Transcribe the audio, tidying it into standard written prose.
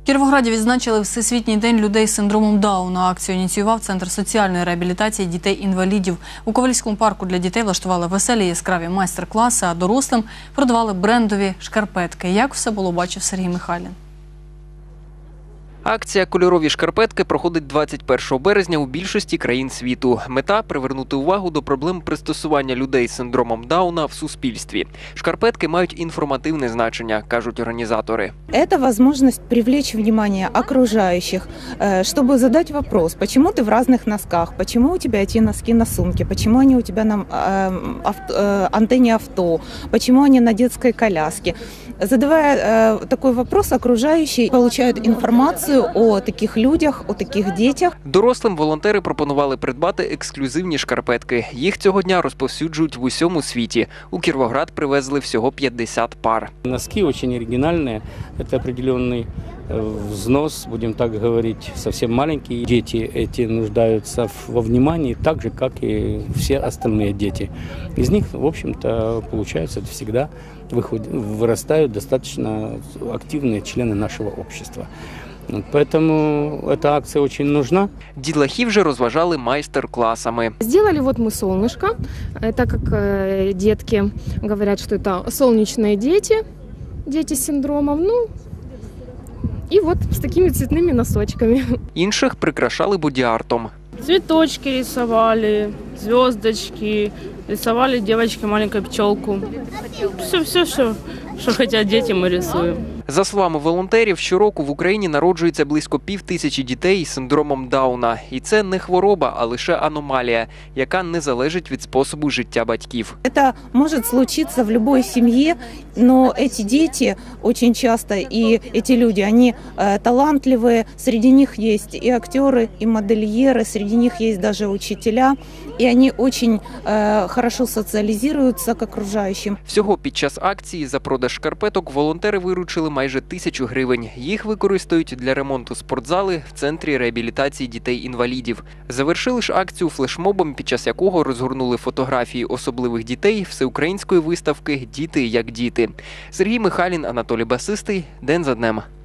В Кіровограді відзначили Всесвітній день людей з синдромом Дауна. Акцію ініціював Центр соціальної реабілітації дітей-інвалідів. У Ковальському парку для дітей влаштували веселі яскраві майстер-класи, а дорослим продавали брендові шкарпетки. Як все було, бачив Сергій Михайлін. Акція «Кольорові шкарпетки» проходить 21 березня у більшості країн світу. Мета – привернути увагу до проблем пристосування людей з синдромом Дауна в суспільстві. Шкарпетки мають інформативне значення, кажуть організатори. Это возможность привлечь внимание окружающих, чтобы задать вопрос, почему ты в разных носках, почему у тебя эти носки на сумке, почему они у тебя на антенне авто, почему они на детской коляске. Задавая такой вопрос, окружающие получают информацию о таких людях, о таких дітях. Дорослим волонтери пропонували придбати ексклюзивні шкарпетки. Їх цього дня розповсюджують в усьому світі. У Кіровоград привезли всього 50 пар. Носки очень оригинальные. Это определенный взнос, будем так говорить, совсем маленькие. Дети эти нуждаются во внимании, так же, как и все остальные дети. Из них, в общем-то, получается, всегда вырастают достаточно активные члены нашего общества. Поэтому эта акция очень нужна. Дітлахів же розважали майстер-класами. Сделали вот мы солнышко, так как детки говорят, что это солнечные дети, дети с синдромом, и вот с такими цветными носочками. Інших прикрашали боді-артом. Цветочки рисовали, звездочки, рисовали девочки маленькую пчелку. Все, что хотят дети, мы рисуем. За словами волонтерів, щороку в Україні народжується близько 5000 дітей з синдромом Дауна. І це не хвороба, а лише аномалія, яка не залежить від способу життя батьків. Это может случиться в любой семье, но эти дети очень часто и эти люди, они талантливые, среди них есть и актеры, и модельеры, среди них есть даже учителя, и они очень хорошо социализируются к окружающим. Всього під час акції за продаж шкарпеток волонтери виручили майже 1000 гривень. Їх використають для ремонту спортзали в Центрі реабілітації дітей-інвалідів. Завершили ж акцію флешмобом, під час якого розгорнули фотографії особливих дітей всеукраїнської виставки «Діти як діти». Сергій Михайлін, Анатолій Басистий. День за днем.